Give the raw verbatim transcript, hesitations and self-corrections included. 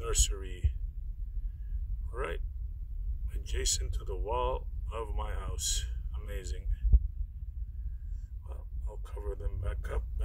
nursery right adjacent to the wall of my house. Amazing. Well, I'll cover them back up.